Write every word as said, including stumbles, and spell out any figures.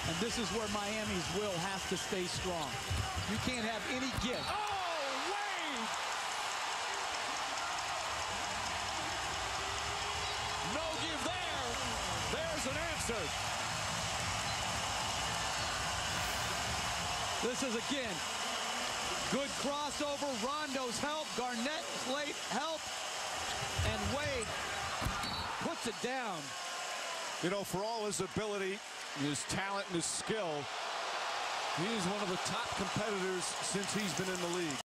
And this is where Miami's will has to stay strong. You can't have any give. Oh, Wade! No give there. There's an answer. This is, again, good crossover. Rondo's help. Garnett's late help. And Wade puts it down. You know, for all his ability, his talent, and his skill, he is one of the top competitors since he's been in the league.